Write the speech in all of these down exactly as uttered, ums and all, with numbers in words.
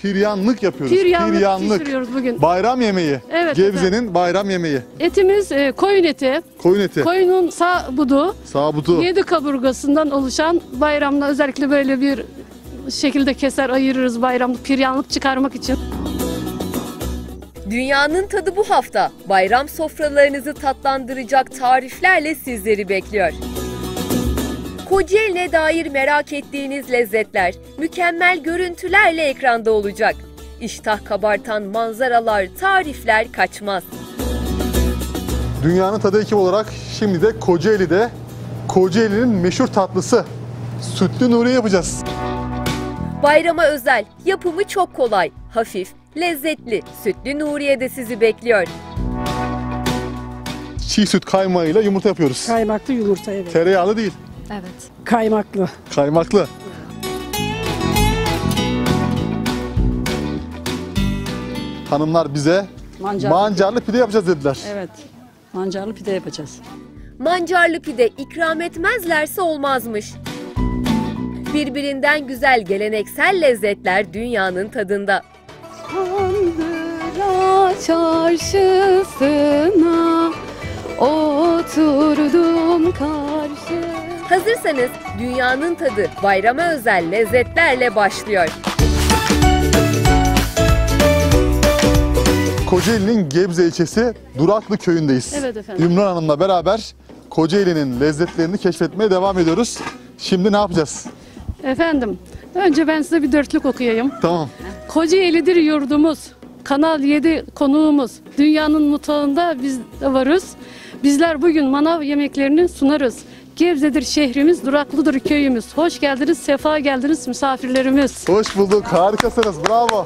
Piryanlık yapıyoruz. Piryanlık, Piryanlık. pişiriyoruz bugün. Bayram yemeği. Evet, Gebze'nin bayram yemeği. Etimiz e, koyun eti. Koyun eti. Koyunun sağ budu, Sabutu. yedi kaburgasından oluşan, bayramda özellikle böyle bir şekilde keser ayırırız bayramlık, piryanlık çıkarmak için. Dünyanın tadı bu hafta bayram sofralarınızı tatlandıracak tariflerle sizleri bekliyor. Kocaeli'ne dair merak ettiğiniz lezzetler, mükemmel görüntülerle ekranda olacak. İştah kabartan manzaralar, tarifler kaçmaz. Dünyanın tadı ekibi olarak şimdi de Kocaeli'de Kocaeli'nin meşhur tatlısı Sütlü Nuriye yapacağız. Bayrama özel, yapımı çok kolay, hafif, lezzetli Sütlü Nuriye de sizi bekliyor. Çiğ süt kaymağıyla yumurta yapıyoruz. Kaymaklı yumurta, evet. Tereyağlı değil, Evet. Kaymaklı. kaymaklı. Hanımlar bize Mancarlı. mancarlı pide yapacağız dediler. Evet. Mancarlı pide yapacağız. Mancarlı pide ikram etmezlerse olmazmış. Birbirinden güzel geleneksel lezzetler dünyanın tadında. Kandıra çarşısına oturdum karşı. Hazırsanız dünyanın tadı bayrama özel lezzetlerle başlıyor. Kocaeli'nin Gebze ilçesi Duraklı köyündeyiz. Evet efendim. Ümran Hanım'la beraber Kocaeli'nin lezzetlerini keşfetmeye devam ediyoruz. Şimdi ne yapacağız? Efendim, önce ben size bir dörtlük okuyayım. Tamam. Kocaeli'dir yurdumuz, Kanal yedi konuğumuz, dünyanın mutfağında biz de varız. Bizler bugün manav yemeklerini sunarız. Gebze'dir şehrimiz, Duraklı'dır köyümüz. Hoş geldiniz, sefa geldiniz misafirlerimiz. Hoş bulduk. Harikasınız. Bravo.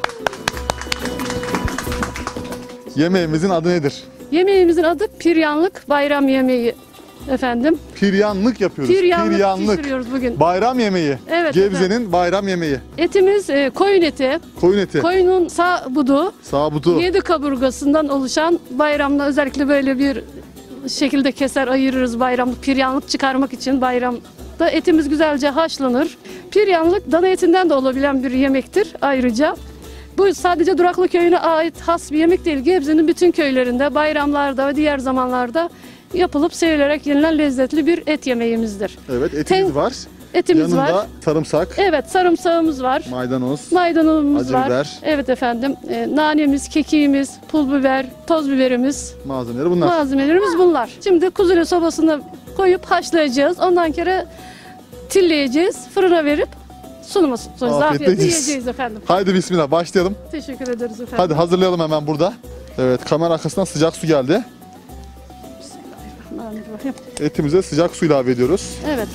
Yemeğimizin adı nedir? Yemeğimizin adı piryanlık bayram yemeği efendim. Piryanlık yapıyoruz. Piryanlık, pişiriyoruz bugün. Bayram yemeği. Evet, Gebze'nin bayram yemeği. Etimiz e, koyun eti. Koyun eti. Koyunun sağ budu, Sabutu. yedi kaburgasından oluşan, bayramda özellikle böyle bir şekilde keser ayırırız bayramlık, piryanlık çıkarmak için bayramda etimiz güzelce haşlanır. Piryanlık dana etinden de olabilen bir yemektir ayrıca. Bu sadece Duraklı köyüne ait has bir yemek değil. Gebze'nin bütün köylerinde, bayramlarda ve diğer zamanlarda yapılıp sevilerek yenilen lezzetli bir et yemeğimizdir. Evet, etimiz Ten- var. Etimiz Yanında var. sarımsak, Evet, sarımsağımız var. maydanoz. Maydanozumuz Acı var. biber. Evet efendim. E, nanemiz, kekiğimiz, pul biber, toz biberimiz, Malzemeleri bunlar. malzemelerimiz bunlar. Şimdi kuzine sobasına koyup haşlayacağız. Ondan kere tilleyeceğiz. Fırına verip sunuma sunacağız. Afiyetle Afiyetle yiyeceğiz. yiyeceğiz efendim. Haydi bismillah başlayalım. Teşekkür ederiz efendim. Hadi hazırlayalım hemen burada. Evet, kamera arkasından sıcak su geldi. Bismillahirrahmanirrahim. Etimize sıcak su ilave ediyoruz. Evet.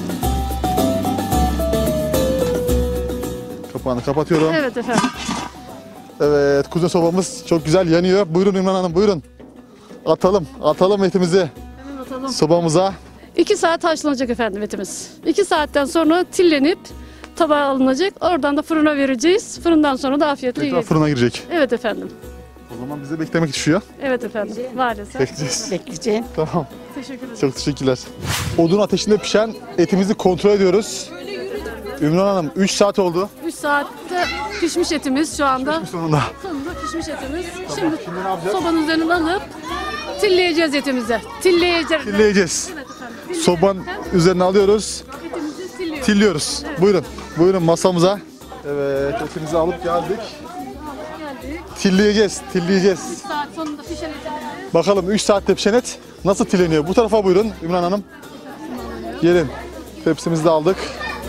Kapağını kapatıyorum. Evet efendim. Evet, kuzine sobamız çok güzel yanıyor. Buyurun Ümran Hanım, buyurun. Atalım, atalım etimizi Hemen atalım. sobamıza. İki saat haşlanacak efendim etimiz. İki saatten sonra tillenip tabağa alınacak. Oradan da fırına vereceğiz. Fırından sonra da afiyetle Tekrar yiyeceğiz. fırına girecek. Evet efendim. O zaman bize beklemek düşüyor. Evet efendim. Maalesef. Bekleyeceğiz. Bekleyeceğim. Tamam, Teşekkür ederim. çok teşekkürler. Odun ateşinde pişen etimizi kontrol ediyoruz. Ümran Hanım, üç saat oldu. üç saatte pişmiş etimiz şu anda. Sonunda. Sonunda pişmiş etimiz. Şimdi Şimdi ne yapacağız? sobanın üzerine alıp tilleyeceğiz etimizi. Tilleyeceğiz. Tilleyeceğiz. Evet efendim. Sobanın üzerine alıyoruz. Etimizi tilliyoruz. Tilliyoruz. Buyurun. Buyurun masamıza. Evet, etimizi alıp geldik. Geldik. Tilleyeceğiz. Tilleyeceğiz. üç saat sonunda pişen etimizi. Bakalım üç saatte pişen et nasıl tilleniyor? Bu tarafa buyurun Ümran Hanım. Gelin. Tepsimizi de aldık.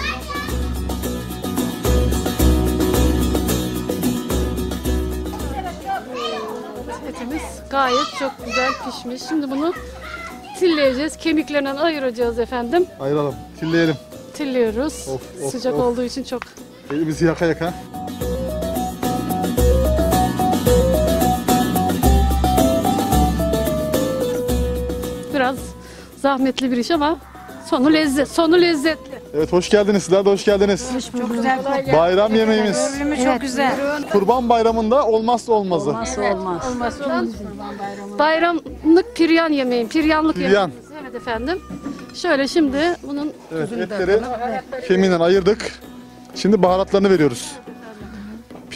Etimiz gayet çok güzel pişmiş. Şimdi bunu tilleyeceğiz. Kemiklerinden ayıracağız efendim. Ayıralım. Tilleyelim. Tilliyoruz. Of, of, Sıcak of. olduğu için çok. Elimizi yaka yaka. Biraz zahmetli bir iş ama sonu lezzet, sonu lezzetli. Evet, hoş geldiniz. Sizler de hoş geldiniz. Çok güzel. Bayram yemeğimiz. Çok güzel. Kurban Bayramı'nda olmazsa olmazı. Olmazsa olmaz. Olmazsa bayramlık piryan yemeği, piryanlık Piryan. yemeğimiz. Evet efendim. Şöyle şimdi bunun Evet, etleri kemiğinden ayırdık. Şimdi baharatlarını veriyoruz.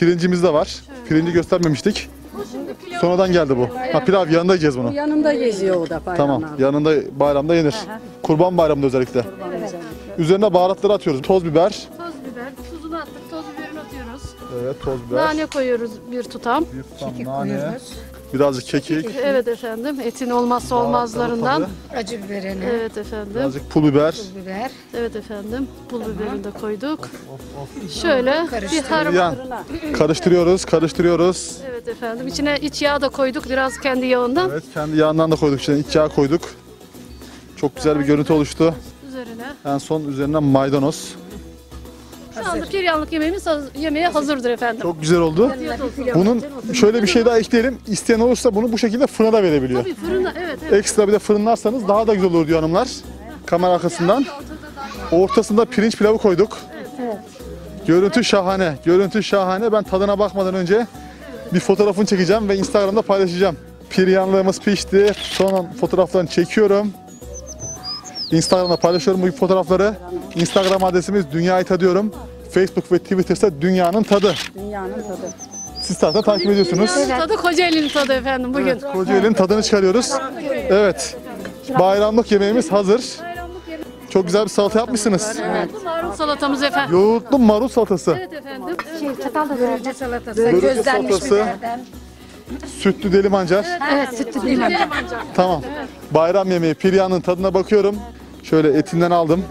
Pirincimiz de var. Pirinci göstermemiştik. Sonradan geldi bu. Ha, pilav yanında yiyeceğiz bunu. Yanında geziyor o da bayramlar. Tamam. Yanında bayramda yenir. Kurban bayramında özellikle. Üzerine baharatları atıyoruz. Toz biber. Toz biber, tuzunu attık, toz biberini atıyoruz. Evet, toz biber. Nane koyuyoruz bir tutam. Bir tutam nane. Birazcık kekik. Evet efendim, etin olmazsa olmazlarından. Baharatları Acı biberini, Evet efendim. Birazcık pul biber. biber, Evet efendim. Pul biberini de koyduk. Şöyle bir harman. Yan. Karıştırıyoruz, karıştırıyoruz. Evet efendim. İçine iç yağ da koyduk biraz kendi yağından. Evet, kendi yağından da koyduk içine. İç yağ koyduk. Çok güzel bir görüntü oluştu. Üzerine. En son üzerine maydanoz. Şu anda piryanlık yemeğimiz haz- yemeğe hazırdır efendim. Çok güzel oldu. Afiyet olsun. Bunun şöyle bir şey daha ekleyelim. İsteyen olursa bunu bu şekilde fırına da verebiliyor. Tabii fırında evet evet. Ekstra bir de fırınlarsanız daha da güzel olur diyor hanımlar. Kamera arkasından. Ortasında pirinç pilavı koyduk. Görüntü şahane. Görüntü şahane. Ben tadına bakmadan önce bir fotoğrafını çekeceğim ve Instagram'da paylaşacağım. Piryanlığımız pişti. Son fotoğraflarını çekiyorum. Instagram'da paylaşıyorum bu fotoğrafları. Instagram adresimiz Dünyayı Tadıyorum. Facebook ve Twitter'da Dünyanın Tadı. Dünyanın tadı. Siz zaten takip ediyorsunuz. Dünyanın tadı Kocaeli'nin tadı efendim bugün. Kocaeli'nin tadını çıkarıyoruz. Evet. Bayramlık yemeğimiz hazır. Çok güzel bir salata yapmışsınız. Yoğurtlu marul salatamız efendim. Yoğurtlu marul salatası. Evet efendim. börülce salatası, Börülce közlenmiş salatası. biberden. Sütlü deli mancar. Evet, sütlü değil mi? Tamam. Bayram yemeği piryanın tadına bakıyorum. Şöyle etinden aldım.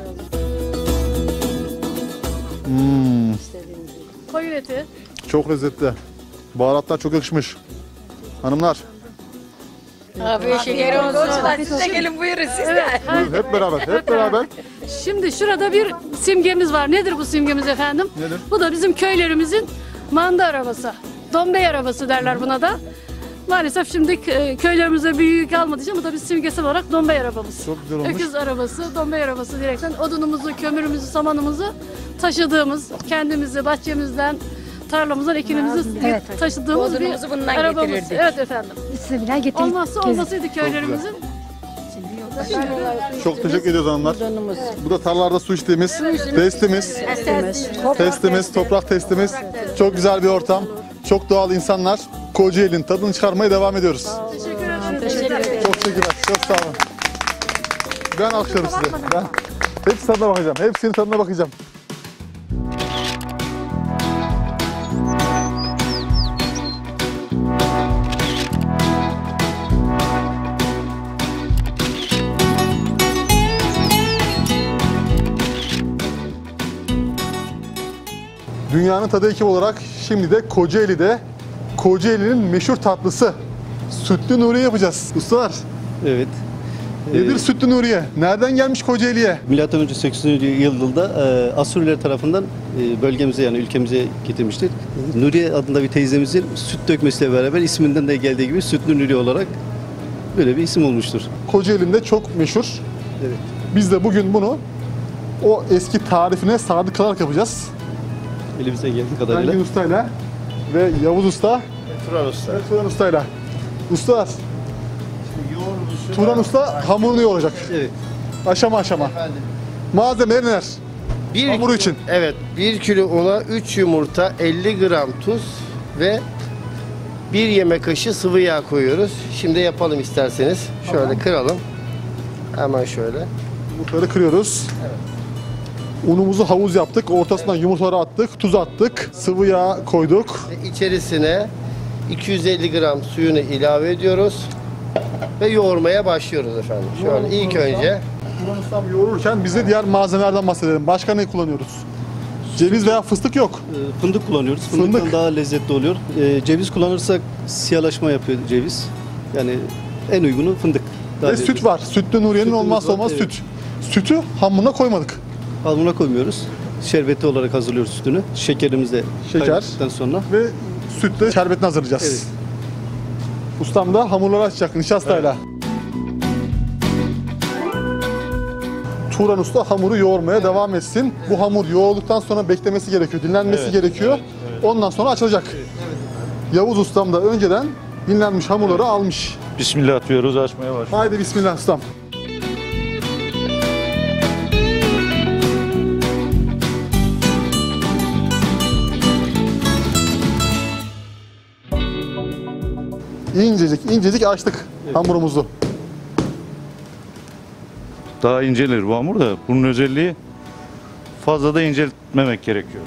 Hmm, Koyun eti. çok lezzetli. Baharatlar çok yakışmış. Hanımlar, Abi şeker olsun. Siz de gelin buyurun siz de. buyurun hep beraber, hep beraber. Şimdi şurada bir simgemiz var. Nedir bu simgemiz efendim? Nedir? Bu da bizim köylerimizin manda arabası. Dombey arabası derler buna da. Maalesef şimdi e, köylerimizde büyüğü kalmadığı için bu da bir simgesel olarak Dombey arabamız. Çok güzel olmuş. Öküz arabası, Dombey arabası diyerekten odunumuzu, kömürümüzü, samanımızı taşıdığımız, kendimizi bahçemizden, tarlamızdan ekinimizi Evet. taşıdığımız Odunumuzu bir bundan arabamız. getirirdik. Evet efendim. Bismillah getirdik. Olmazsa olmasıydı köylerimizin. Çok teşekkür ediyoruz hanımlar. Bu da tarlalarda su içtiğimiz testimiz. Testimiz, toprak testimiz. Çok güzel bir ortam. Çok doğal insanlar. Kocaeli'nin tadını çıkarmaya devam ediyoruz. Teşekkür ederim. Teşekkür ederim. Çok teşekkürler. Çok sağ olun. Ben alkışlarım size. Ben hepsi tadına bakacağım. Hepsinin tadına bakacağım. Dünyanın Tadı ekibi olarak şimdi de Kocaeli'de Kocaeli'nin meşhur tatlısı Sütlü Nuriye yapacağız. Ustalar, Evet. nedir Sütlü Nuriye? Nereden gelmiş Kocaeli'ye? Milattan önce sekizinci yılda e, Asurlular tarafından e, bölgemize yani ülkemize getirmiştir. Nuriye adında bir teyzemizin süt dökmesiyle beraber isminden de geldiği gibi Sütlü Nuriye olarak böyle bir isim olmuştur. Kocaeli'nde çok meşhur. Evet. Biz de bugün bunu o eski tarifine sadık kalarak yapacağız. Elimizden geldiği kadarıyla. Engin Usta'yla ve Yavuz Usta Turan Usta. ve Turan Usta'yla. Ustalar, Turan Usta hamurunu yoğuracak. Evet. Aşama aşama. Malzemeler neler? Bir Hamuru için. Evet, bir kilo una üç yumurta, elli gram tuz ve bir yemek kaşığı sıvı yağ koyuyoruz. Şimdi yapalım isterseniz. Şöyle kıralım. Hemen şöyle. Yumurtaları kırıyoruz. Unumuzu havuz yaptık. Ortasından yumurtaları attık. Tuz attık. Sıvı yağ koyduk. Ve içerisine iki yüz elli gram suyunu ilave ediyoruz. Ve yoğurmaya başlıyoruz efendim. Şöyle ilk önce Turan Ustam yoğururken biz de diğer malzemelerden bahsedelim. Başka ne kullanıyoruz? Ceviz veya fıstık yok. E, Fındık kullanıyoruz. Fındıktan Fındık. daha lezzetli oluyor. E, ceviz kullanırsak siyahlaşma yapıyor ceviz. Yani en uygunu fındık. Daha Ve lezzetli. süt var. Sütlü Nuriye'nin Sütümüz olmazsa var, olmaz evet. süt. Sütü hamuruna koymadık. Hamuruna koymuyoruz. Şerbeti olarak hazırlıyoruz sütünü. Şekerimizi de Şeker. kaynadıktan sonra. Ve sütle şerbetini hazırlayacağız. Evet. Ustam da hamurları açacak nişastayla. Turan Usta hamuru yoğurmaya devam etsin. Bu hamur yoğulduktan sonra beklemesi gerekiyor, dinlenmesi Evet, gerekiyor. Ondan sonra açılacak. Yavuz Ustam da önceden dinlenmiş hamurları almış. Bismillah diyoruz, açmaya başlıyoruz. Haydi bismillah ustam. İncecik incecik açtık hamurumuzu. Daha incelir bu hamur da bunun özelliği fazla da inceltmemek gerekiyor.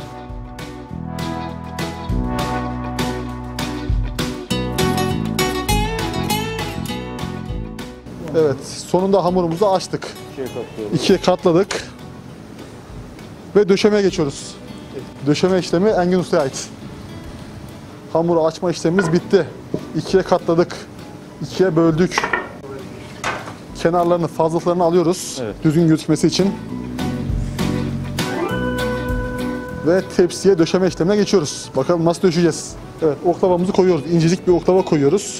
Evet, sonunda hamurumuzu açtık. İkiye katlıyoruz. İkiye katladık. Ve döşemeye geçiyoruz. Döşeme işlemi Engin Usta'ya ait. Hamuru açma işlemimiz bitti. İkiye katladık. İkiye böldük. Kenarlarını, fazlalıklarını alıyoruz. Evet. Düzgün gözükmesi için. Ve tepsiye döşeme işlemine geçiyoruz. Bakalım nasıl döşeceğiz. Evet, oklavamızı koyuyoruz. İncecik bir oklava koyuyoruz.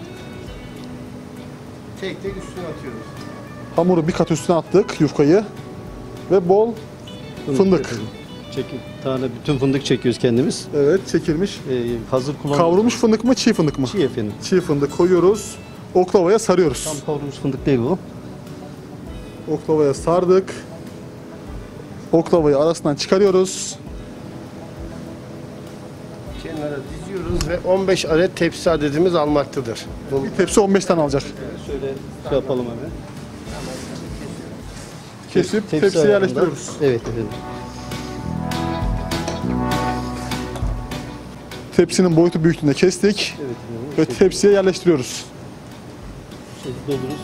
Tek tek üstüne atıyoruz. Hamuru bir kat üstüne attık, yufkayı. Ve bol fındık. Çekil. Tane bütün fındık çekiyoruz kendimiz. Evet, çekilmiş. Ee, hazır kullanıyoruz. Kavrulmuş fındık mı, çiğ fındık mı? Çiğ efendim. Çiğ fındık koyuyoruz. Oklavaya sarıyoruz. Tam kavrulmuş fındık değil bu. Oklavaya sardık. Oklavayı arasından çıkarıyoruz. Kenara diziyoruz ve on beş adet tepsi adedimiz almaktadır. Bu Bir tepsi on beş tane alacak. Şöyle şey yapalım hemen. Kesip Tepsi tepsiye ayarında. yerleştiriyoruz. Evet efendim. Tepsinin boyutu büyüklüğünde kestik Evet efendim. ve tepsiye yerleştiriyoruz. Şey, doldururuz.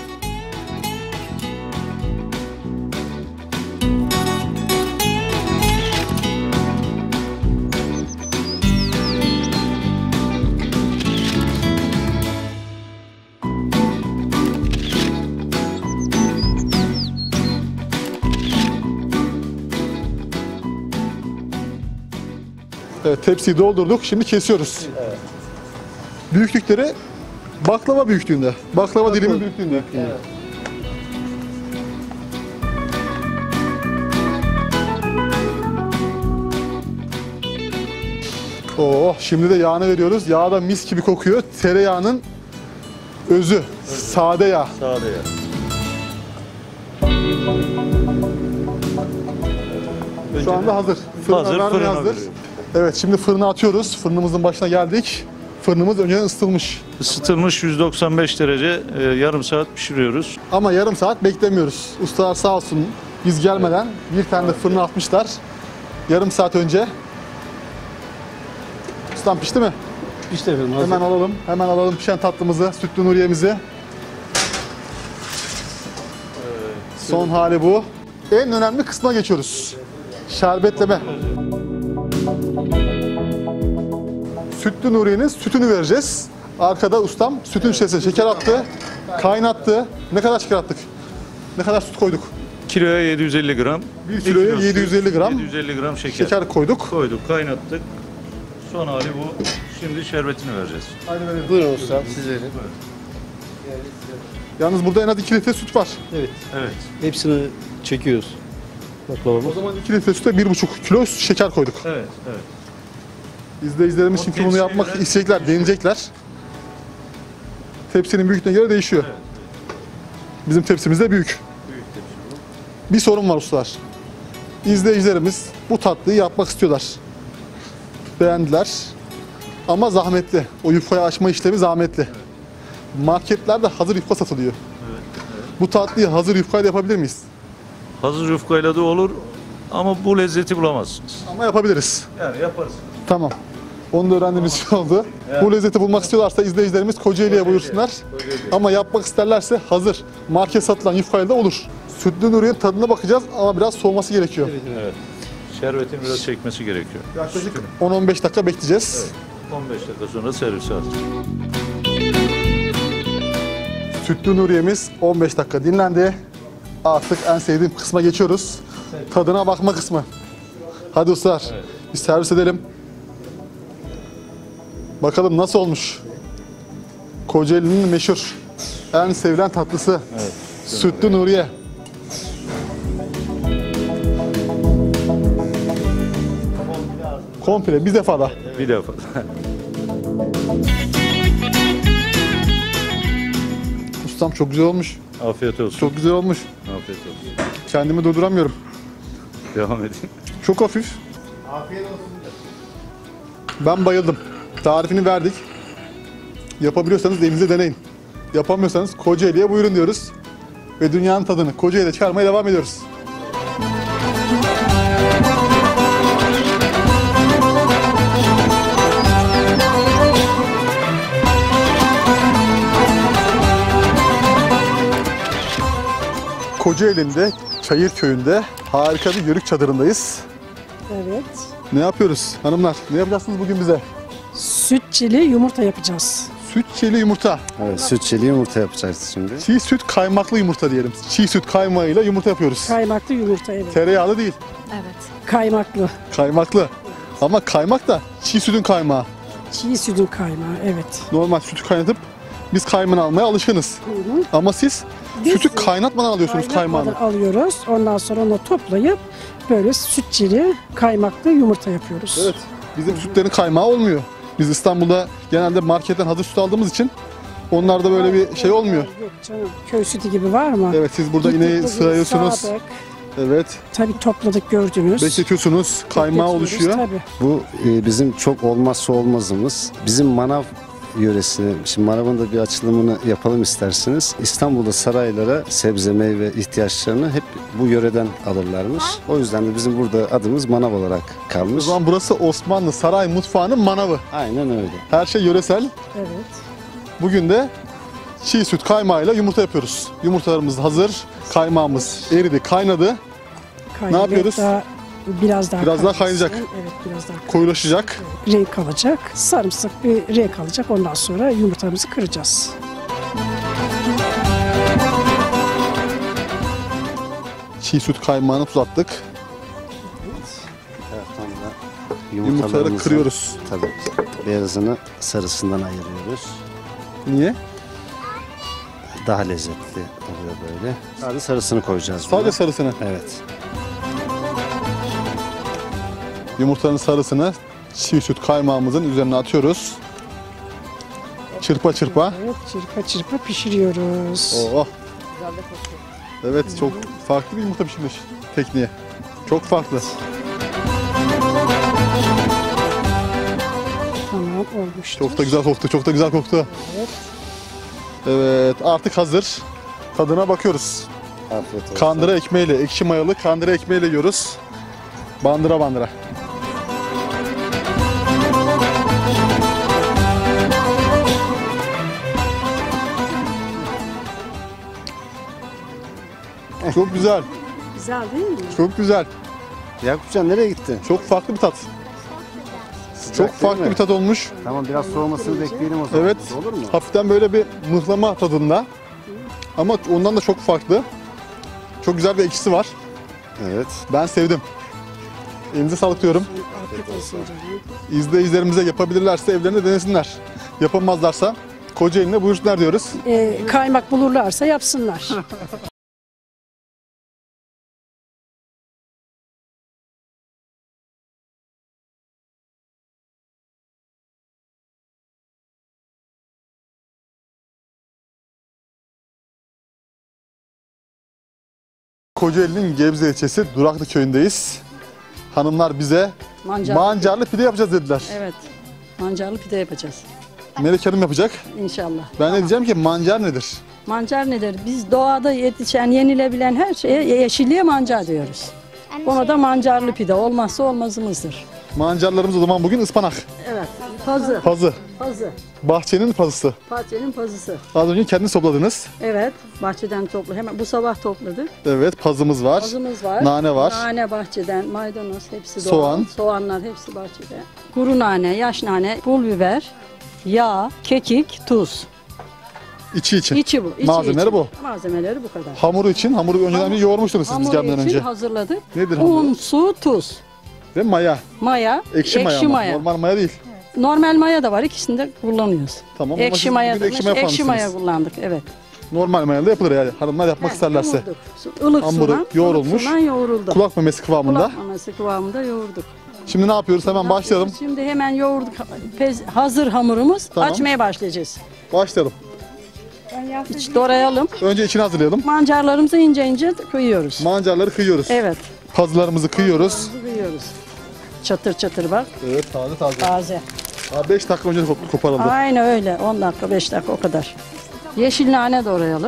Evet, tepsiyi doldurduk. Şimdi kesiyoruz. Büyüklükleri baklava büyüklüğünde. Baklava dilimi büyüklüğünde. Oh, şimdi de yağını veriyoruz. Yağ da mis gibi kokuyor. Tereyağının özü. Sade yağ. Sade ya. Şu anda hazır. Fırına Hazır, vermeye fırına hazır. veriyorum. Evet, şimdi fırına atıyoruz. Fırınımızın başına geldik. Fırınımız önceden ısıtılmış. Isıtılmış yüz doksan beş derece e, yarım saat pişiriyoruz. Ama yarım saat beklemiyoruz. Ustalar sağ olsun biz gelmeden bir tane de fırına atmışlar. Yarım saat önce. Ustam pişti mi? İşte efendim hazır. Hemen alalım. Hemen alalım pişen tatlımızı, sütlü Nuriye'mizi. Son hali bu. En önemli kısmına geçiyoruz. Şerbetleme. Sütlü Nuriye'nin sütünü vereceğiz. Arkada ustam sütün içerisine şeker attı, kaynattı. Ne kadar şeker attık? Ne kadar süt koyduk? Kiloya yedi yüz elli gram. Bir kiloya kilo süt, yedi yüz elli gram yedi yüz elli gram şeker. şeker koyduk. koyduk, kaynattık. Son hali bu. Şimdi şerbetini vereceğiz. buyurun ustam siz verin. Yalnız burada en az iki litre süt var. Evet. Evet. Hepsini çekiyoruz. Baklavamız. O zaman iki litre süte bir buçuk kilo şeker koyduk. Evet, evet. İzleyicilerimiz O çünkü bunu tepsiye yapmak göre isteyecekler, deneyecekler. Tepsinin büyüklüğüne göre değişiyor. Bizim tepsimiz de büyük. Büyük tepsi Bir sorun var ustalar. İzleyicilerimiz bu tatlıyı yapmak istiyorlar. Beğendiler. Ama zahmetli. O yufkayı açma işlemi zahmetli. Marketlerde hazır yufka satılıyor. Bu tatlıyı hazır yufkayla yapabilir miyiz? bu. Hazır yufkayla da olur ama bu lezzeti bulamazsınız. Ama yapabiliriz. Yani yaparız. Tamam. Onu da öğrendiğimiz şey oldu. Bu lezzeti bulmak istiyorlarsa izleyicilerimiz Kocaeli'ye buyursunlar. Ama yapmak isterlerse hazır market satılan yufkayla da olur. Sütlü Nuriye'nin tadına bakacağız ama biraz soğuması gerekiyor. Evet. Şerbetin biraz çekmesi gerekiyor. Yaklaşık on on beş dakika bekleyeceğiz. on beş dakika sonra servis hazır. Sütlü Nuriye'miz on beş dakika dinlendi. Artık en sevdiğim kısma geçiyoruz. Tadına bakma kısmı. Hadi ustalar, bir servis edelim. Bakalım nasıl olmuş. Kocaeli'nin meşhur, en sevilen tatlısı. Sütlü Nuriye. Komple bir defada. Bir defa. Ustam çok güzel olmuş. Afiyet olsun. Çok güzel olmuş. Afiyet olsun. Kendimi durduramıyorum. Devam edin. Çok hafif. Afiyet olsun. Ben bayıldım. Tarifini verdik. Yapabiliyorsanız evinizde deneyin. Yapamıyorsanız Kocaeli'ye buyurun diyoruz. Ve dünyanın tadını Kocaeli'de çıkarmaya devam ediyoruz. Kocaeli'nde Çayır Köyü'nde harika bir yörük çadırındayız. Evet. Ne yapıyoruz hanımlar? Ne yapacaksınız bugün bize? Sütçili yumurta yapacağız. Süt çiğli yumurta. Evet, sütçeli yumurta yapacağız şimdi. Çiğ süt kaymaklı yumurta diyelim. Çiğ süt kaymağıyla yumurta yapıyoruz. Kaymaklı yumurta, evet. Tereyağlı değil, Kaymaklı. kaymaklı. Ama kaymak da çiğ sütün kaymağı. Çiğ sütün kaymağı, evet. Normal sütü kaynatıp biz kaymağını almaya alışkınız. Hı hı. Ama siz Biz sütü kaynatmadan alıyorsunuz kaymağını. Kaynatmadan alıyoruz. Ondan sonra onu toplayıp böyle sütçili kaymaklı yumurta yapıyoruz. Evet. Bizim sütlerin kaymağı olmuyor. Biz İstanbul'da genelde marketten hazır süt aldığımız için onlarda böyle bir şey olmuyor. Yok canım. Köy sütü gibi var mı? Evet, siz burada Gittik ineği bugün sıralıyorsunuz. sağdık. Evet. Tabii topladık, gördünüz. Bekletiyorsunuz. Kaymağı Bekletiyoruz, oluşuyor. Tabii. Bu e, bizim çok olmazsa olmazımız. Bizim manav yöresine, şimdi manavın da bir açılımını yapalım isterseniz. İstanbul'da saraylara sebze, meyve ihtiyaçlarını hep bu yöreden alırlarmış. O yüzden de bizim burada adımız manav olarak O kalmış. zaman burası Osmanlı saray mutfağının manavı. Aynen öyle. Her şey yöresel. Evet. Bugün de çiğ süt kaymağıyla yumurta yapıyoruz. Yumurtalarımız hazır. Kaymağımız eridi, kaynadı. Kaynayacak yapıyoruz? Daha, biraz daha Biraz daha kaynasın. kaynayacak. Evet, biraz daha Koyulaşacak. renk alacak. Sarımsak bir renk alacak. Ondan sonra yumurtamızı kıracağız. Çiğ süt kaymağını tuzattık. Taraftan da Yumurtaları yumurtalarımızı kırıyoruz. tabii beyazını sarısından ayırıyoruz. Niye? Daha lezzetli oluyor böyle. Sadece sarısını koyacağız. Sadece buna. sarısını. Evet. Yumurtanın sarısını çiğ süt kaymağımızın üzerine atıyoruz. Çırpa çırpa. Evet, çırpa çırpa pişiriyoruz. Oh. Evet, çok farklı bir yumurta pişirme tekniği. Çok farklı. Tamam, olmuştur. Çok da güzel koktu, çok da güzel koktu. Evet. Evet, artık hazır. Tadına bakıyoruz. Afiyet olsun. Kandıra ekmeğiyle, ekşi mayalı kandıra ekmeğiyle yiyoruz. Bandıra bandıra. Çok güzel, Güzel değil mi? çok güzel. Yakupcan nereye gitti? Çok farklı bir tat. Çok farklı bir tat olmuş. Tamam, biraz soğumasını bekleyelim o zaman. Evet, Olur mu? hafiften böyle bir mıhlama tadında. Ama ondan da çok farklı. Çok güzel bir ekşisi var. Evet. Ben sevdim. Elinize sağlık diyorum. Afiyet olsun canım. İzleyicilerimize yapabilirlerse evlerinde denesinler. Yapamazlarsa Kocaeli'ne buyursunlar diyoruz. Ee, kaymak bulurlarsa yapsınlar. Kocaeli'nin Gebze ilçesi Duraklı köyündeyiz. Hanımlar bize Mancarlı. mancarlı pide yapacağız dediler. Evet. Mancarlı pide yapacağız Melek Hanım yapacak. inşallah. Ben de diyeceğim ki mancar nedir? Mancar nedir? Biz doğada yetişen, yenilebilen her şeye yeşilliğe mancar diyoruz. Ona da mancarlı pide olmazsa olmazımızdır. Mancarlarımız o zaman bugün ıspanak. Evet. Pazı. Pazı. Pazı. Bahçenin pazısı. Bahçenin pazısı. Az önce kendiniz topladınız. Evet. Bahçeden topla. Hemen bu sabah topladık. Evet, pazımız var. Pazımız var. Nane var. Nane bahçeden, maydanoz hepsi doğal. Soğan. Soğanlar hepsi bahçede. Kuru nane, yaş nane, pul biber, yağ, kekik, tuz. İçi için. İçi bu. içi, Malzemeleri içi. bu. Malzemeleri bu kadar. Hamuru için, hamuru önceden bir yoğurmuştunuz siz biz Hamuru gelmeden için önce. hazırladık. Nedir hamuru? Un, su, tuz, Ve maya. maya, Ekşi, maya ama. Normal maya değil. Normal maya da var. İkisini de kullanıyoruz. Tamam ama Ekşi siz maya, bugün da, ekşi maya ekşi maya kullanmışsınız. kullandık. Evet. Normal mayalı yapılır yani. Hanımlar yapmak isterlerse. Yoğurduk. Ilık Hamuru sudan, yoğrulmuş. ılık sudan yoğruldu. Kulak memesi kıvamında. Kulak maması kıvamında yoğurduk. Şimdi ne yapıyoruz? Hemen başlayalım. Şimdi hemen yoğurduk. Pez- hazır hamurumuz. Tamam. Açmaya başlayacağız. Başlayalım. İç doğrayalım. Önce içini hazırlayalım. Mancarlarımızı ince ince kıyıyoruz. Mancarları kıyıyoruz. Evet. Pazılarımızı kıyıyoruz. Kıyıyoruz. Çatır çatır bak. Evet, taze taze. Taze. beş dakika önce kop- koparıldı. Aynen öyle. on dakika, beş dakika o kadar. Yeşil nane doğrayalım.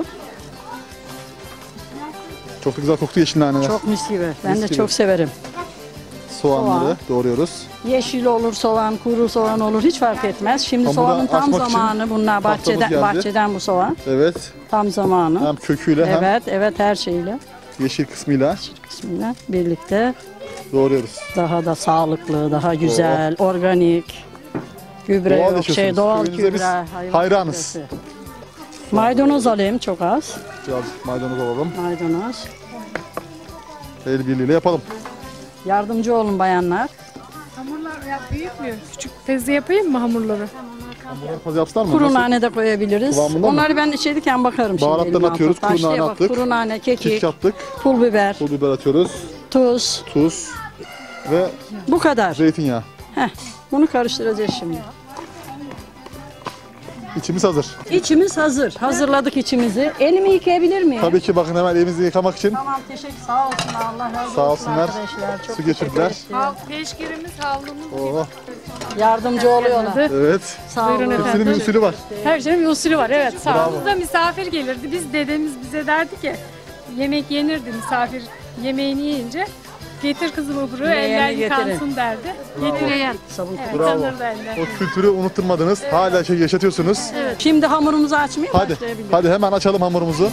Çok da güzel koktu yeşil naneler. Çok mis gibi. Ben Mis de gibi. çok severim. Soğanları Soğan. doğruyoruz. Yeşil olur soğan, kuru soğan olur hiç fark etmez. Şimdi Hamuru soğanın tam açmak için zamanı bunlar tahtamız bahçeden, geldi. bahçeden bu soğan. Evet. Tam zamanı. Hem köküyle hem Evet, evet her şeyle. yeşil kısmıyla Bismillah. Birlikte doğruyoruz. daha da sağlıklı, daha güzel, organik. Gübre Doğal yok, şey yaşıyorsunuz. doğal Köyünüze biz gübre. hayvan hayranız. gübresi. Maydanoz alayım çok az. Biraz maydanoz alalım. Maydanoz. El birliğiyle yapalım. Yardımcı olun bayanlar. Hamurlar ya büyük mü? Küçük teyze yapayım mı hamurları? Bunları fazla yapsınlar mı? Kuru Nasıl? nane de koyabiliriz. Kıvamında mı? Onları ben içeriden bakarım şimdi. Baharatlarını elimden atıyoruz, tutup. kuru nane Haşlaya bak, attık. Kuru nane, Kek kekik, yaptık. pul biber, Pul biber atıyoruz. tuz. Tuz ve Bu kadar. zeytinyağı. Heh, bunu karıştıracağız şimdi. İçimiz hazır. İçimiz hazır. Hazırladık içimizi. Elimi yıkayabilir miyim? Tabii ki bakın hemen elimizi yıkamak için Tamam teşekkür. Sağ olsun Allah razı olsun Sağ olsunlar. arkadaşlar. Çok su getirdiler. Teşkirimiz, havlumuz. Oo, yardımcı oluyorlar. evet. Sağ olun. Hepsinin bir usulü var. Her şeyin bir usulü var, evet. Sağ olun. Sağımızda misafir gelirdi. Biz dedemiz bize derdi ki yemek yenirdi misafir yemeğini yiyince. Getir kızım o kuru Yemeğini eller getirin. yıkansın derdi. Getireyen. Sabun. Evet, Bravo. tanırdı eller. O kültürü unutturmadınız. Hala şey yaşatıyorsunuz. Şimdi hamurumuzu açmayı Hadi, başlayabiliriz. hadi hemen açalım hamurumuzu.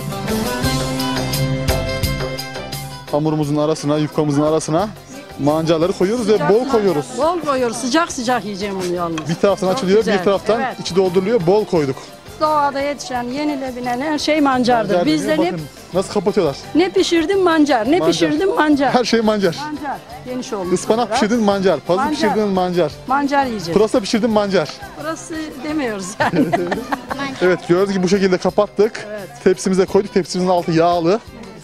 Hamurumuzun arasına, yufkamızın arasına mancaları koyuyoruz ve bol koyuyoruz. Bol koyuyoruz. Sıcak sıcak yiyeceğim onu yalnız. Bir taraftan Çok açılıyor, güzel. bir taraftan Evet. içi dolduruluyor. Bol koyduk. Doğada yetişen, yenilebilen her şey mancardır. Mancar Bizde dediğim, ne, bakın nasıl kapatıyorlar. ne pişirdim mancar, ne Mancar. pişirdim mancar. Her şey mancar. Mancar. Geniş olmuş. Ispanak biraz. pişirdin mancar, pazı Mancar. pişirdin mancar, Mancar yiyeceğiz. pırasa pişirdin mancar. Burası demiyoruz yani. Evet, gördüğünüz gibi bu şekilde kapattık. Tepsimize koyduk. Tepsimizin altı yağlı.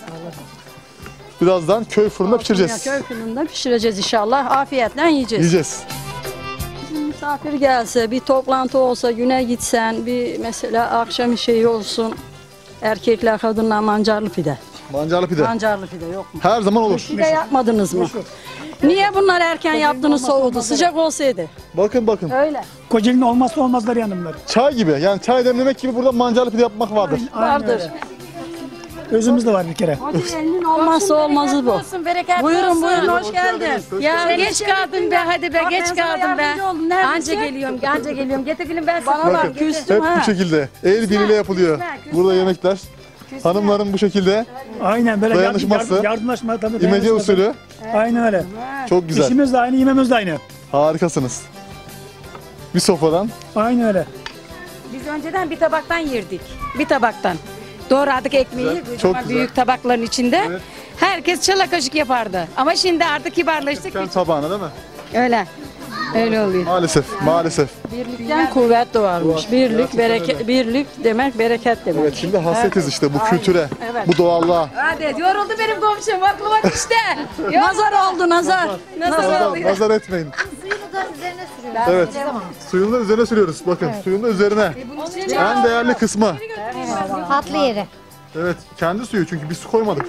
Birazdan köy fırında pişireceğiz. Köy fırında pişireceğiz inşallah. Afiyetle yiyeceğiz. Yiyeceğiz. Misafir gelse, bir toplantı olsa, güne gitsen, bir mesela akşam şeyi olsun. Erkekler, kadınlar mancarlı pide. Mancarlı pide. Mancarlı pide yok mu? Her zaman olur. Pide yapmadınız mı? Niye bunlar erken yaptınız soğudu? Sıcak olsaydı. Bakın bakın. Öyle. Kocaeli'nin olmazsa olmazları yanımlar. Çay gibi. Yani çay demlemek gibi burada mancarlı pide yapmak vardır. Vardır. Özümüz de var bir kere. Kocaeli'nin olmazsa olmazı bu. Olsun, bereketli Buyurun olsun. buyurun hoş geldin. Ya geç kaldım be hadi be Bak, ben geç sana kaldım be. yardımcı oldum. Neredesin? Anca geliyorum anca geliyorum. Getir gülüm ben sana. Bana Bakın bak küstüm hep ha. bu şekilde. El birliğiyle yapılıyor. Burada yemekler. Hanımların bu şekilde Aynen böyle Dayanışması, yardım, yardımlaşma tabii. imece dayanışma. usulü. Aynen öyle. Çok güzel. İşimiz de aynı, yememiz de aynı. Harikasınız. Bir sofradan. Aynen öyle. Biz önceden bir tabaktan yerdik. Bir tabaktan. Doğradık ekmeği Güzel, çok kocaman güzel. büyük tabakların içinde. Evet. Herkes çala kaşık yapardı. Ama şimdi artık kibarlaştık. Kendi tabağına değil mi? Öyle. Öyle oluyor. Maalesef, maalesef. Birlikten kuvvet doğarmış. Birlik, bereket, birlik demek bereket demek. Evet, şimdi hasretiz işte bu kültüre, Evet. bu doğallığa. Hadi yoruldu benim komşum aklıma düştü. Nazar oldu nazar. Nazar, nazar etmeyin. Evet, suyunu da üzerine sürüyoruz. Bakın, suyun da üzerine. En değerli kısmı. Tatlı yeri. Evet, kendi suyu çünkü biz su koymadık.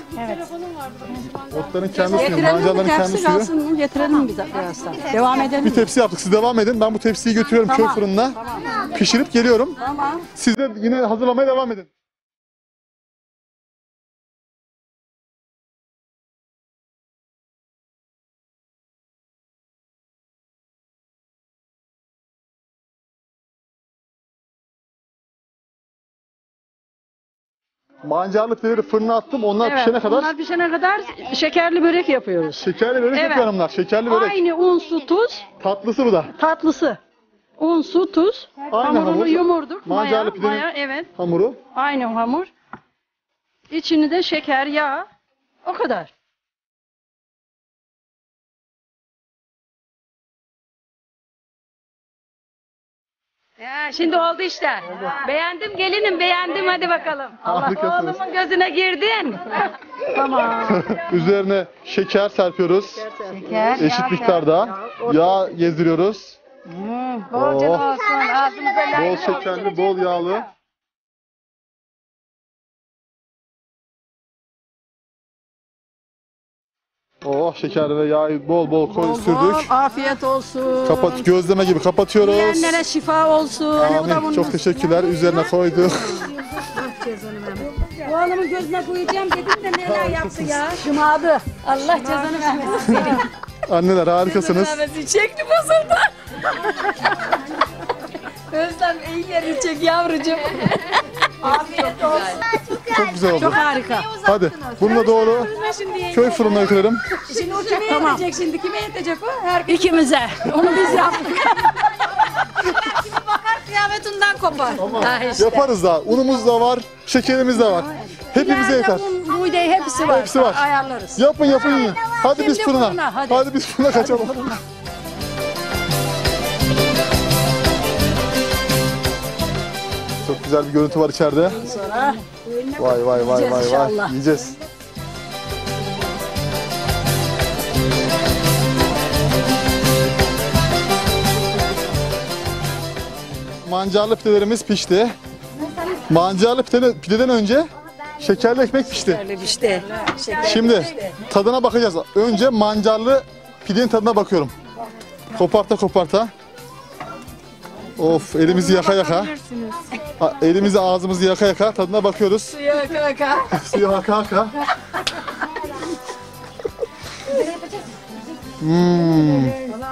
Otların kendi suyu, Getirelim mi? mancarların kendi Tepsi suyu. kalsın mı? Getirelim mi bize birazdan? Devam edelim Bir mi? tepsi yaptık. Siz devam edin. Ben bu tepsiyi götürüyorum köy Tamam. fırınına. Pişirip geliyorum. Tamam. Siz de yine hazırlamaya devam edin. Mancarlı pideleri fırına attım. Onlar pişene kadar Bunlar pişene kadar şekerli börek yapıyoruz. şekerli börek Evet. yapıyor hanımlar. Şekerli börek. Aynı un, su, tuz, Tatlısı bu da. tatlısı. Un, su, tuz. Aynı Hamurunu hamur. yumurduk. Mancarlı Maya, pidenin maya, evet. hamuru. Aynı hamur. İçini de şeker, yağ. O kadar. Ya şimdi oldu işte. Beğendim gelinim beğendim hadi bakalım. Allah Harikasınız. oğlumun gözüne girdin. Tamam. Üzerine şeker serpiyoruz. Şeker, Eşit miktarda. Yağ gezdiriyoruz. Bolca Oh. da olsun ağzımıza Bol layık olsun. şekerli, bol yağlı. Oh, şeker ve yağı bol bol koy Bol sürdük. bol, afiyet olsun. Kapat, gözleme gibi kapatıyoruz. Yiyenlere şifa olsun. Amin. Çok teşekkürler. Üzerine koyduk. Bu adamın gözüne koyacağım dedim de neler yaptı ya. Şımadı. Allah cezanı vermesin. Anneler harikasınız. Çekti bozuldu. Özlem iyi yerini çek yavrucuğum. Afiyet olsun. Çok güzel oldu. Çok harika. Hadi bununla doğru köy fırınına götürelim. Şimdi o kime Tamam. yetecek şimdi? Kime yetecek o? Her İkimize. Onu biz yaptık. bakar kıyametinden kopar. Ha işte. Yaparız da. Unumuz da var, şekerimiz de var. Hepimize yeter. Bu buğday hepsi var. Hepsi var. Ayarlarız. Yapın yapın yiyin. Hadi biz Şimdi fırına. fırına, hadi. Hadi biz fırına kaçalım. Çok güzel bir görüntü var içeride. Sonra Vay vay vay Yiyeceğiz vay vay. inşallah. Yiyeceğiz. Mancarlı pidelerimiz pişti. Mancarlı pide- pideden önce şekerli ekmek pişti. işte. Şimdi tadına bakacağız. Önce mancarlı pidenin tadına bakıyorum. Koparta koparta. Of, elimizi yaka yaka. Ha, elimizi ağzımızı yaka yaka tadına bakıyoruz. Suya kaka. Suyu yaka yaka. Hmm.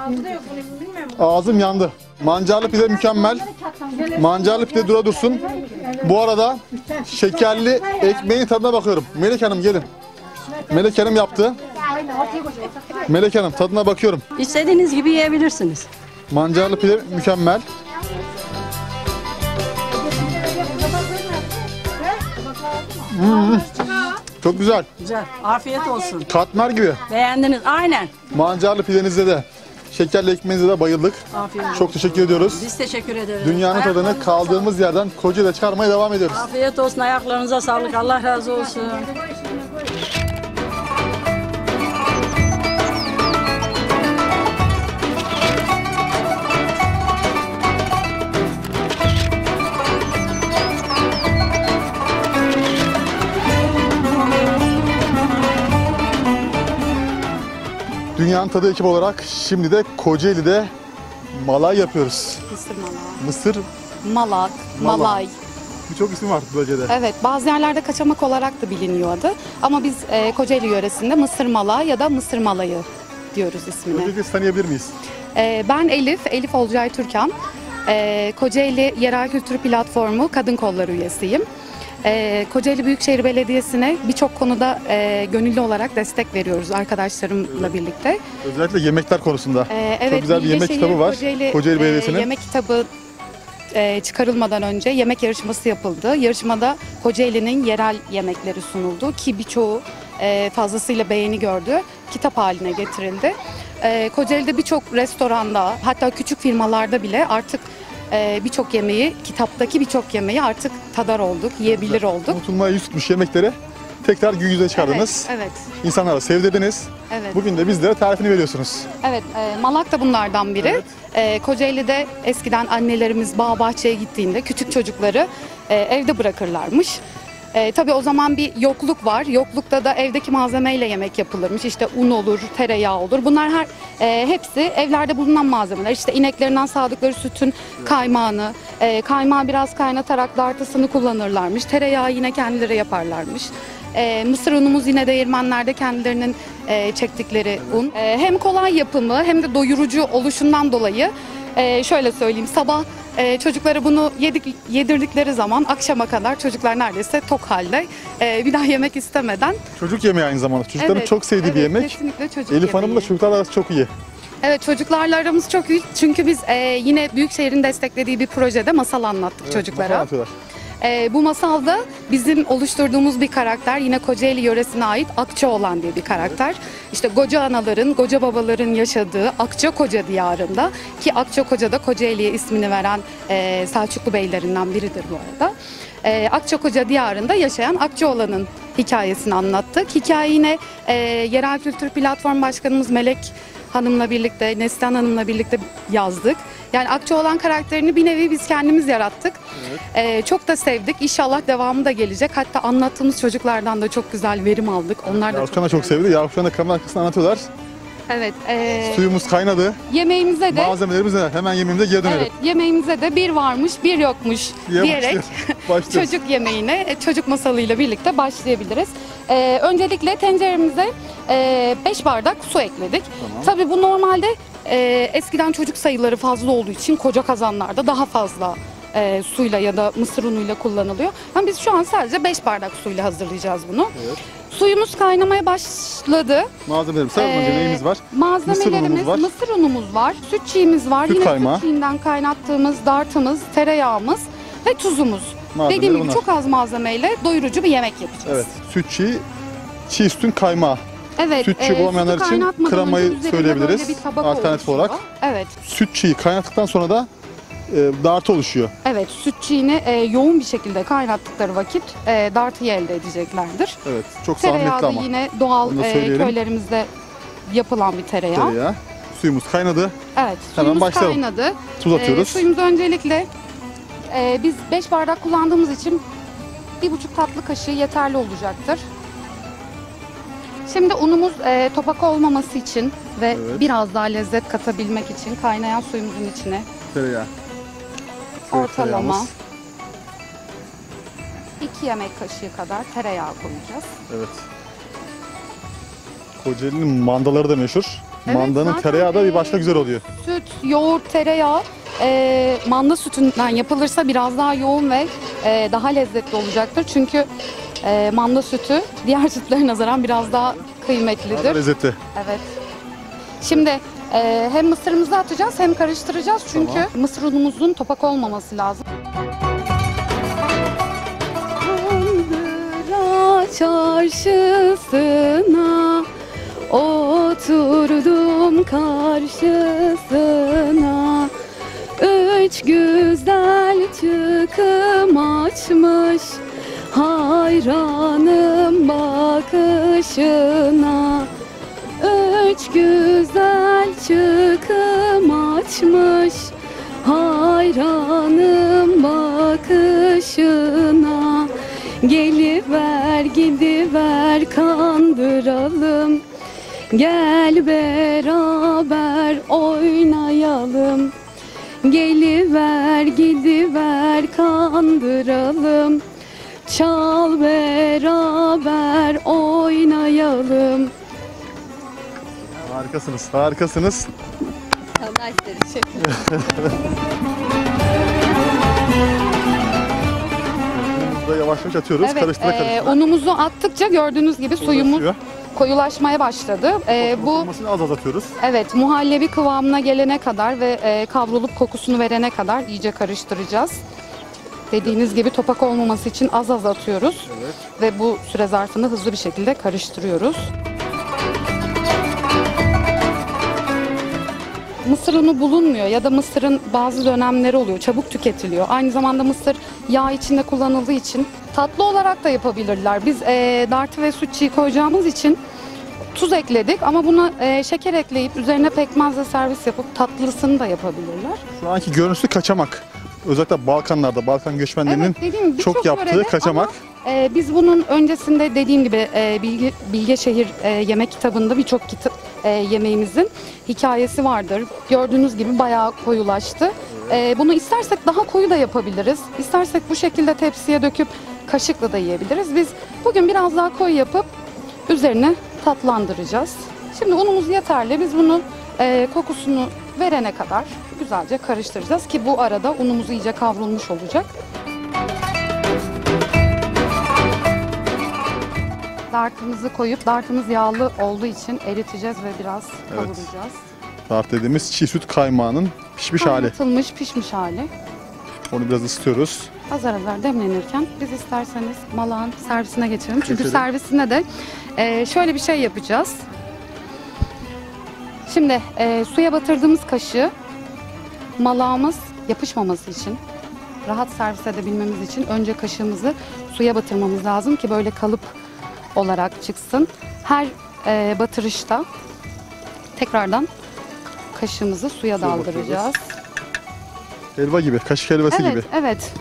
Ağzım yandı. Mancarlı pide mükemmel. Mancarlı pide dura dursun. Bu arada şekerli ekmeğin tadına bakıyorum. Melek Hanım gelin. Melek Hanım yaptı. Melek Hanım tadına bakıyorum. İstediğiniz gibi yiyebilirsiniz. Mancarlı pide mükemmel. Hmm. Çok güzel. Güzel. Afiyet olsun. Katmer gibi. Beğendiniz. Aynen. Mancarlı pidenizde de, şekerli ekmeğinizde de bayıldık. Afiyet olsun. Çok teşekkür ediyoruz. Biz teşekkür ederiz. Dünyanın tadını Ayaklarınıza kaldığımız yerden Kocaeli'de çıkarmaya devam ediyoruz. sağlık. Afiyet olsun. Ayaklarınıza sağlık. Allah razı olsun. Dünyanın Tadı ekip olarak şimdi de Kocaeli'de malay yapıyoruz. Mısır malağı. Mısır, Malak, Malay. malay. birçok isim var bu bölgede. Evet, bazı yerlerde kaçamak olarak da biliniyor adı. Ama biz e, Kocaeli yöresinde mısır malağı ya da mısır malayı diyoruz ismini. Öncelikle sizi tanıyabilir miyiz? E, ben Elif, Elif Olcay Türkan. E, Kocaeli Yerel Kültür Platformu Kadın Kolları üyesiyim. E, Kocaeli Büyükşehir Belediyesi'ne birçok konuda e, gönüllü olarak destek veriyoruz arkadaşlarımla birlikte. Özellikle yemekler konusunda. E, evet, Çok güzel bir yemek Bilgeşehir, kitabı var. Kocaeli, Kocaeli e, Belediyesi'nin. yemek kitabı e, çıkarılmadan önce yemek yarışması yapıldı. Yarışmada Kocaeli'nin yerel yemekleri sunuldu ki birçoğu e, fazlasıyla beğeni gördü. Kitap haline getirildi. E, Kocaeli'de birçok restoranda, hatta küçük firmalarda bile artık e, birçok yemeği, kitaptaki birçok yemeği artık tadar olduk, yiyebilir olduk. Unutulmaya yüz tutmuş yemekleri tekrar gün yüzüne çıkardınız. Evet, evet. İnsanlara sevdirdiniz. Evet. Bugün de bizlere tarifini veriyorsunuz. Evet, e, Malak da bunlardan biri. Evet. E, Kocaeli'de eskiden annelerimiz bağ bahçeye gittiğinde küçük çocukları e, evde bırakırlarmış. E, tabii o zaman bir yokluk var. Yoklukta da evdeki malzemeyle yemek yapılırmış. İşte un olur, tereyağı olur. Bunlar her e, hepsi evlerde bulunan malzemeler. İşte ineklerinden sağdıkları sütün kaymağını, e, kaymağı biraz kaynatarak dartısını kullanırlarmış. Tereyağı yine kendileri yaparlarmış. E, mısır unumuz yine değirmenlerde kendilerinin e, çektikleri un. E, hem kolay yapımı hem de doyurucu oluşundan dolayı e, şöyle söyleyeyim, sabah e, çocuklara bunu yedik, yedirdikleri zaman akşama kadar çocuklar neredeyse tok halde e, bir daha yemek istemeden. Çocuk yemeği aynı zamanda. Çocukların Evet, çok sevdiği bir evet, yemek. kesinlikle çocuk Elif Hanım'la yemeği. çocuklarla arası çok iyi. Evet, çocuklarla aramız çok iyi çünkü biz e, yine Büyükşehir'in desteklediği bir projede masal anlattık Evet, çocuklara. masal anlatıyorlar. Ee, bu masalda bizim oluşturduğumuz bir karakter yine Kocaeli yöresine ait Akçaoğlan diye bir karakter. İşte koca anaların, koca babaların yaşadığı Akçakoca diyarında ki Akçakoca da Kocaeli'ye ismini veren e, Selçuklu beylerinden biridir bu arada. E, Akçakoca diyarında yaşayan Akçaoğlan'ın hikayesini anlattık. Hikaye yine e, Yerel Kültür Platform Başkanımız Melek Hanım'la birlikte, Neslihan Hanım'la birlikte yazdık. Yani Akçaoğlan karakterini bir nevi biz kendimiz yarattık. Evet. Ee, çok da sevdik. İnşallah devamı da gelecek. Hatta anlattığımız çocuklardan da çok güzel verim aldık. Onlar da Yavuşkan da çok sevdi. Yavuşkan da kamera arkasında anlatıyorlar. Evet. E, Suyumuz kaynadı. Yemeğimize de Malzemelerimiz ne? Hemen yemeğimize geri dönelim. Evet, yemeğimize de bir varmış, bir yokmuş Diye diyerek başlıyoruz. çocuk yemeğine, e, çocuk masalıyla birlikte başlayabiliriz. Ee, öncelikle tenceremize e, beş bardak su ekledik. Tamam. Tabii bu normalde e, eskiden çocuk sayıları fazla olduğu için koca kazanlarda daha fazla e, suyla ya da mısır unuyla kullanılıyor. Ama biz şu an sadece beş bardak suyla hazırlayacağız bunu. Evet. Suyumuz kaynamaya başladı. Malzemelerimiz var. Önce Ee, neyimiz var? Malzemelerimiz, Mısır unumuz var. mısır unumuz var, süt çiğimiz var, Süt yine kaymağı. süt çiğinden kaynattığımız dartımız, tereyağımız ve tuzumuz. Malzemeleri Dediğim gibi bunlar. çok az malzemeyle doyurucu bir yemek yapacağız. Evet. Süt çiğ, çiğ sütün kaymağı. Evet, Süt çiğ e, bulamayanlar sütü için kaynatmadan kremayı önce üzerinde söyleyebiliriz. böyle bir tabak Alternatif oluşuyor. olarak. Evet, Süt çiğ kaynattıktan sonra da e, dartı oluşuyor. evet süt çiğini e, yoğun bir şekilde kaynattıkları vakit e, dartıyı elde edeceklerdir. Evet. Çok Tereyağı zahmetli da ama. yine doğal Onu da e, söyleyelim. köylerimizde yapılan bir tereyağı. Tereyağı. Suyumuz kaynadı. Evet, Hemen suyumuz başlayalım. kaynadı. Tuz atıyoruz. E, suyumuz öncelikle e, biz beş bardak kullandığımız için bir buçuk tatlı kaşığı yeterli olacaktır. Şimdi unumuz e, topak olmaması için ve Evet. biraz daha lezzet katabilmek için kaynayan suyumuzun içine Tereyağı. Şöyle ortalama tereyağımız. iki yemek kaşığı kadar tereyağı koyacağız. Evet. Kocaeli'nin mandaları da meşhur. Evet, Mandanın zaten, tereyağı da bir e, başka güzel oluyor. Süt, yoğurt, tereyağı e, manda sütünden yapılırsa biraz daha yoğun ve e, daha lezzetli olacaktır. Çünkü e, manda sütü diğer sütlere nazaran biraz daha kıymetlidir. Daha da lezzetli. Evet. Şimdi e, hem mısırımızı atacağız hem karıştıracağız çünkü Tamam. mısır unumuzun topak olmaması lazım. Kandıra çarşısına oturdum karşısına. Üç güzel çıkım açmış, hayranım bakışına. Üç güzel çıkım açmış, hayranım bakışına. Geliver gidiver kandıralım, gel beraber oynayalım. Geliver gidiver kandıralım, çal beraber oynayalım. Harikasınız, harikasınız. Allah isterim. Burada yavaş yavaş atıyoruz. Evet, karıştıra e, karıştıra. unumuzu attıkça gördüğünüz gibi suyumuz Uğraşıyor. koyulaşmaya başladı. E, bu Olmasını az az atıyoruz. evet muhallebi kıvamına gelene kadar ve e, kavrulup kokusunu verene kadar iyice karıştıracağız. Dediğiniz gibi topak olmaması için az az atıyoruz Evet. ve bu süre zarfında hızlı bir şekilde karıştırıyoruz. Mısır unu bulunmuyor ya da mısırın bazı dönemleri oluyor, çabuk tüketiliyor. Aynı zamanda mısır yağ içinde kullanıldığı için tatlı olarak da yapabilirler. Biz e, dartı ve süt çiğ koyacağımız için tuz ekledik ama buna e, şeker ekleyip üzerine pekmezle servis yapıp tatlısını da yapabilirler. Şu anki görüntüsü kaçamak. Özellikle Balkanlarda, Balkan göçmenlerinin Evet, dediğim gibi çok birçok yaptığı yörede kaçamak. ama, e, biz bunun öncesinde dediğim gibi e, Bilge, Bilge Şehir e, yemek kitabında birçok kita- e, yemeğimizin hikayesi vardır. Gördüğünüz gibi bayağı koyulaştı. E, bunu istersek daha koyu da yapabiliriz. İstersek bu şekilde tepsiye döküp kaşıkla da yiyebiliriz. Biz bugün biraz daha koyu yapıp üzerine tatlandıracağız. Şimdi unumuz yeterli. Biz bunun e, kokusunu verene kadar güzelce karıştıracağız ki bu arada unumuz iyice kavrulmuş olacak. Dartımızı koyup, dartımız yağlı olduğu için eriteceğiz ve biraz kavuracağız. Dart dediğimiz çiğ süt kaymağının pişmiş hali. Kaynatılmış, pişmiş hali. Onu biraz ısıtıyoruz. Azar azar demlenirken biz isterseniz malağın servisine geçelim. Çünkü Geçelim. servisinde de e, şöyle bir şey yapacağız. Şimdi e, suya batırdığımız kaşığı malağımız yapışmaması için, rahat servis edebilmemiz için önce kaşığımızı suya batırmamız lazım ki böyle kalıp olarak çıksın. Her e, batırışta tekrardan kaşığımızı suya Suya daldıracağız. Helva gibi, kaşık helvası Evet, gibi. evet.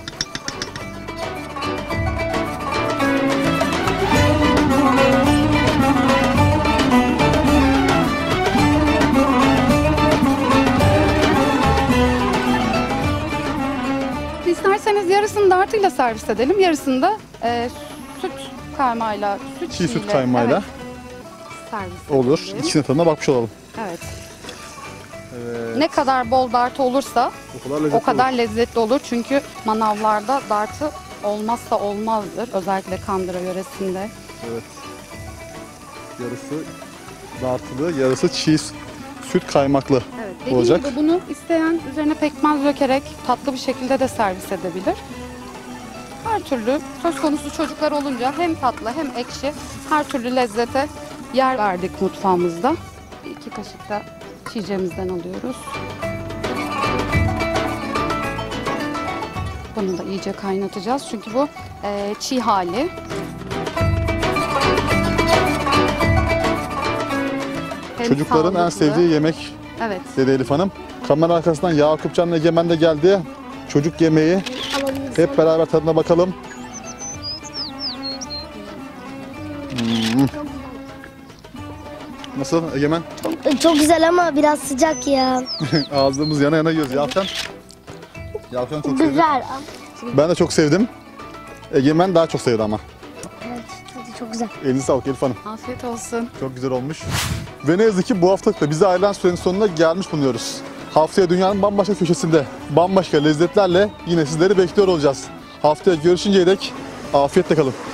İsterseniz yarısını dartıyla servis edelim, yarısını da e, süt kaymağıyla, süt Çiğ süt çiğiyle, kaymağıyla evet, servis olur. edelim. İkisinin tadına bakmış olalım. Evet. Evet. Ne kadar bol dartı olursa O kadar lezzetli o kadar olur. lezzetli olur. Çünkü manavlarda dartı olmazsa olmazdır. Özellikle Kandıra yöresinde. Evet. Yarısı dartılı, yarısı çiğ süt kaymaklı Evet, dediğim olacak. gibi bunu isteyen üzerine pekmez dökerek tatlı bir şekilde de servis edebilir. Her türlü söz konusu çocuklar olunca hem tatlı hem ekşi her türlü lezzete yer verdik mutfağımızda. Bir iki kaşık da çiğcemizden alıyoruz. Bunu da iyice kaynatacağız çünkü bu e, çiğ hali. Hem Çocukların en sağlıklı. sevdiği yemek Evet. dedi Elif Hanım. Kamera arkasından Yakupcan Egemen de geldi. Çocuk yemeği. Hep beraber tadına bakalım. Hmm. Nasıl Egemen? Çok güzel ama biraz sıcak ya. Ağzımız yana yana yiyoruz. Yakupcan. Yakupcan çok sevdi. Güzel. Ben de çok sevdim. Egemen daha çok sevdi ama. Evet, tadı çok güzel. Elinize sağlık Elif Hanım. Afiyet olsun. Çok güzel olmuş. Ve ne yazık ki bu haftalık da bize ayrılan sürenin sonuna gelmiş bulunuyoruz. Haftaya dünyanın bambaşka köşesinde bambaşka lezzetlerle yine sizleri bekliyor olacağız. Haftaya görüşünceye dek afiyetle kalın.